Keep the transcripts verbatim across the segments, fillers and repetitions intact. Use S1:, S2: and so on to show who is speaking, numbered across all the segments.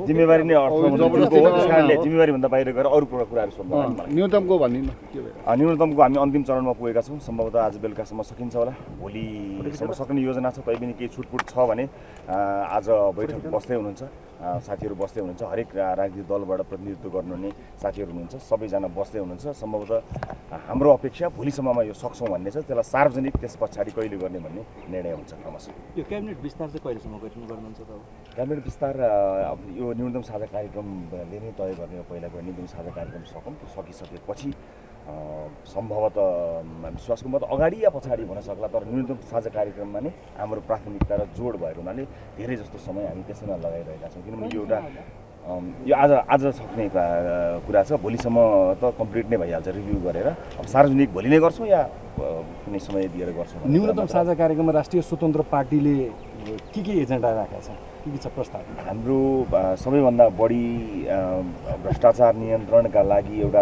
S1: जिम्मेवारी नै अर्थमन्त्रीको हो, त्यस कारणले जिम्मेवारीभन्दा बाहिर गएर अरू कुराहरू सोध्नु मलाई।
S2: न्यूनतमको भन्दिनु के भयो?
S1: न्यूनतमको हामी अन्तिम चरणमा पुगेका छौँ, सम्भवतः आज बेलुकासम्म सकिन्छ होला, भोलिसम्म सक्ने योजना छ। तैपनि केही छुटपुट छ भने आज बैठक बस्दै हुनुहुन्छ, साथीहरू बस्दै हुनुहुन्छ, हरेक राजनीतिक दलबाट प्रतिनिधित्व गर्नुहुने साथीहरू हुनुहुन्छ, सबैजना बस्दै हुनुहुन्छ। सम्भवतः हाम्रो अपेक्षा भोलिसम्ममा यो सक्छौँ भन्ने छ, त्यसलाई सार्वजनिक त्यस पछाडि कहिले गर्ने भन्ने निर्णय हुन्छ क्रमशः।
S3: यो क्याबिनेट विस्तार चाहिँ कहिलेसम्म गर्नुहुन्छ त?
S1: क्याबिनेट विस्तार अब यो न्यूनतम साझा कार्यक्रमले नै तय गर्ने हो। पहिलाको न्यूनतम साझा कार्यक्रम सकौँ, त्यो सकिसकेपछि सम्भवतः विश्वासको मत अगाडि या पछाडि हुन सक्ला, तर न्यूनतम साझा कार्यक्रममा नै हाम्रो प्राथमिकता र जोड भएको हुनाले धेरै जस्तो समय हामी त्यसैमा लगाइरहेका छौँ। किनभने यो एउटा यो आज आज सक्ने कुरा छ, भोलिसम्म त कम्प्लिट नै भइहाल्छ रिभ्यू गरेर। अब सार्वजनिक भोलि नै गर्छौँ या कुनै समय दिएर गर्छौँ।
S2: न्यूनतम साझा कार्यक्रममा राष्ट्रिय स्वतन्त्र पार्टीले के के एजेन्डा राखेको छ, के के छ प्रस्ताव?
S1: हाम्रो सबैभन्दा बढी भ्रष्टाचार नियन्त्रणका लागि एउटा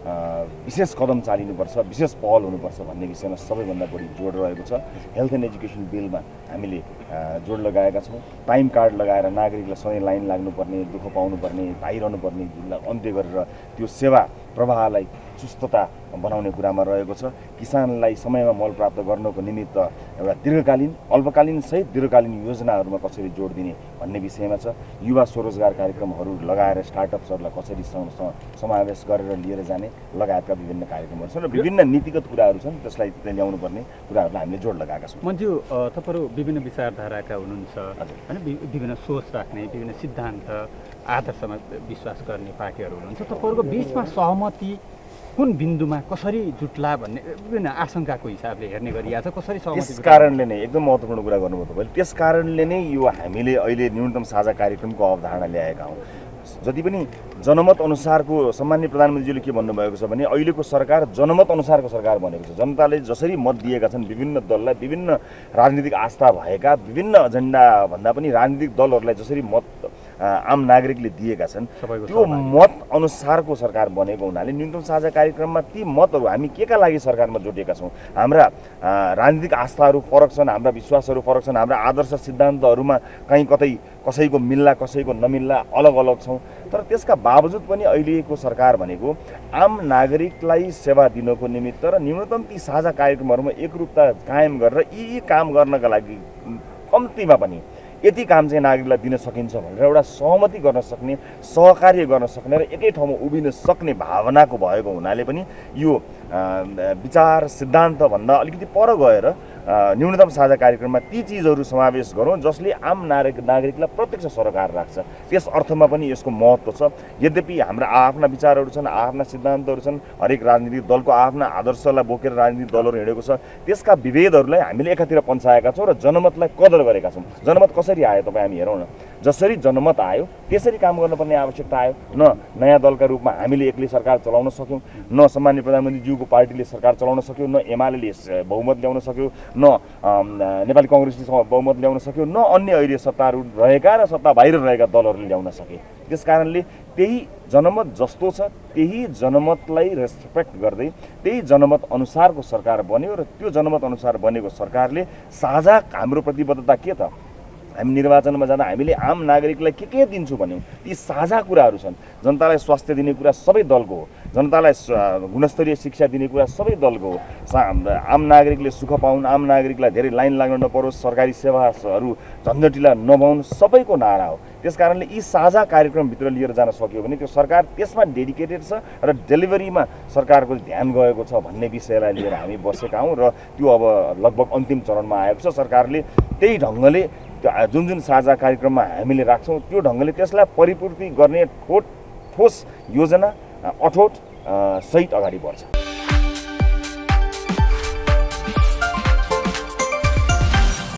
S1: विशेष कदम चालिनुपर्छ, विशेष पहल हुनुपर्छ भन्ने विषयमा सबैभन्दा बढी जोड रहेको छ। हेल्थ एन्ड एजुकेसन बिलमा हामीले जोड लगाएका छौँ। टाइम कार्ड लगाएर नागरिकलाई सधैँ लाइन लाग्नुपर्ने, दुःख पाउनुपर्ने, धाइरहनुपर्ने अन्त्य गरेर त्यो सेवा प्रवाहलाई चुस्तता बनाउने कुरामा रहेको छ। किसानलाई समयमा मल प्राप्त गर्नको निमित्त एउटा दीर्घकालीन, अल्पकालीन सहित दीर्घकालीन योजनाहरूमा कसरी जोड दिने भन्ने विषयमा छ। युवा स्वरोजगार कार्यक्रमहरू लगाएर स्टार्टअप्सहरूलाई कसरी समावेश गरेर लिएर जाने लगायतका विभिन्न कार्यक्रमहरू छन् र विभिन्न नीतिगत कुराहरू छन्, त्यसलाई ल्याउनु पर्ने कुराहरूलाई हामीले जोड लगाएका छौँ।
S4: मन्ज्यू, तपाईँहरू विभिन्न विचारधाराका हुनुहुन्छ होइन, विभिन्न सोच राख्ने, विभिन्न सिद्धान्त आदर्शमा विश्वास गर्ने पार्टीहरू हुनुहुन्छ। तपाईँहरूको बिचमा सहमति कुन बिन्दुमा कसरी जुट्ला भन्ने विभिन्न आशंकाको हिसाबले हेर्ने गरिएको छ, कसरी सहमति?
S1: त्यस कारणले नै एकदम महत्त्वपूर्ण कुरा गर्नुभयो तपाईँले। त्यस कारणले नै यो हामीले अहिले न्यूनतम साझा कार्यक्रमको अवधारणा ल्याएका हौँ। जति पनि जनमत अनुसारको सम्माननीय प्रधानमन्त्रीजीले के भन्नुभएको छ भने अहिलेको सरकार जनमत अनुसारको सरकार बनेको छ। जनताले जसरी मत दिएका छन् विभिन्न दललाई, विभिन्न राजनीतिक आस्था भएका विभिन्न एजेन्डा भन्दा पनि राजनीतिक दलहरूलाई जसरी मत आम नागरिकले दिएका छन् त्यो मत अनुसारको सरकार बनेको हुनाले न्यूनतम साझा कार्यक्रममा ती मतहरू हामी के का लागि सरकारमा जोडिएका छौँ। हाम्रा राजनीतिक आस्थाहरू फरक छन्, हाम्रा विश्वासहरू फरक छन्, हाम्रा आदर्श सिद्धान्तहरूमा कहीँ कतै कसैको मिल्ला कसैको नमिल्ला अलग अलग छौँ, तर त्यसका बावजुद पनि अहिलेको सरकार भनेको आम नागरिकलाई सेवा दिनको निमित्त र न्यूनतम ती साझा कार्यक्रमहरूमा एकरूपता कायम गरेर यी यी काम गर्नका लागि कम्तीमा पनि यति काम चाहिँ नागरिकलाई दिन सकिन्छ भनेर एउटा सहमति गर्न सक्ने, सहकार्य गर्न सक्ने र एकै ठाउँमा उभिन सक्ने भावनाको भएको हुनाले पनि यो विचार सिद्धान्तभन्दा अलिकति पर गएर न्यूनतम साझा कार्यक्रममा ती चिजहरू समावेश गरौँ जसले आम नागरिक नागरिकलाई प्रत्यक्ष सरोकार राख्छ। त्यस अर्थमा पनि यसको महत्त्व छ। यद्यपि हाम्रा आफ्ना विचारहरू छन्, आफ्ना सिद्धान्तहरू छन्, हरेक राजनीतिक दलको आफ्ना आदर्शलाई बोकेर राजनीतिक दलहरू हिँडेको छ। त्यसका विभेदहरूलाई हामीले एकातिर पन्छाएका छौँ र जनमतलाई कदर गरेका छौँ। जनमत कसरी आयो तपाईँ हामी हेरौँ न। जसरी जनमत आयो त्यसरी काम गर्नुपर्ने आवश्यकता आयो। न नयाँ दलका रूपमा हामीले एक्लै सरकार चलाउन सक्यौँ, न सम्माननीय प्रधानमन्त्रीज्यूको पार्टीले सरकार चलाउन सक्यो, न एमाले बहुमत ल्याउन सक्यो, न नेपाली कङ्ग्रेसले बहुमत ल्याउन सक्यो, न अन्य अहिले सत्तारूढ रहेका र सत्ता बाहिर रहेका दलहरूले ल्याउन सके। त्यस कारणले त्यही जनमत जस्तो छ त्यही जनमतलाई रेस्पेक्ट गर्दै त्यही जनमत अनुसारको सरकार बन्यो र त्यो जनमत अनुसार बनेको सरकारले साझा हाम्रो प्रतिबद्धता के त? हामी निर्वाचनमा जाँदा हामीले आम नागरिकलाई के के दिन्छु भन्यौँ, ती साझा कुराहरू छन्। जनतालाई स्वास्थ्य दिने कुरा सबै दलको हो, जनतालाई गुणस्तरीय शिक्षा दिने कुरा सबै दलको हो, आम नागरिकले सुख पाउन्, आम नागरिकलाई धेरै लाइन लाग्न नपरोस्, सरकारी सेवाहरू झन्झटिला नभउन्, सबैको नारा हो। त्यस कारणले यी साझा कार्यक्रमभित्र लिएर जान सक्यो भने त्यो सरकार त्यसमा डेडिकेटेड छ र डेलिभरीमा सरकारको ध्यान गएको छ भन्ने विषयलाई लिएर हामी बसेका हौँ र त्यो अब लगभग अन्तिम चरणमा आएको छ। सरकारले त्यही ढङ्गले जुन जुन साझा कार्यक्रममा हामीले राख्छौँ त्यो ढङ्गले त्यसलाई परिपूर्ति गर्ने ठोस ठोस योजना अठोट सहित अगाडि बढ्छ।